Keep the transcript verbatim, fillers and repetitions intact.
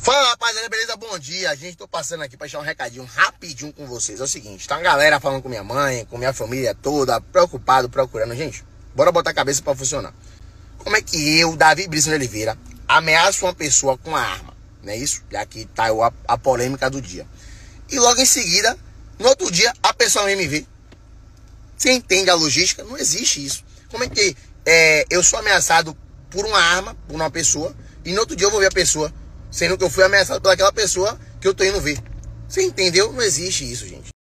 Fala, rapaziada, beleza? Bom dia. A gente tô passando aqui pra deixar um recadinho rapidinho com vocês. É o seguinte, tá uma galera falando com minha mãe, com minha família toda, preocupado, procurando. Gente, bora botar a cabeça pra funcionar. Como é que eu, Davi Brisson de Oliveira, ameaço uma pessoa com a arma? Não é isso? Já que tá a, a polêmica do dia. E logo em seguida, no outro dia, a pessoa vem me ver. Você entende a logística? Não existe isso. Como é que é, eu sou ameaçado por uma arma, por uma pessoa, e no outro dia eu vou ver a pessoa, sendo que eu fui ameaçado por aquela pessoa que eu tô indo ver? Você entendeu? Não existe isso, gente.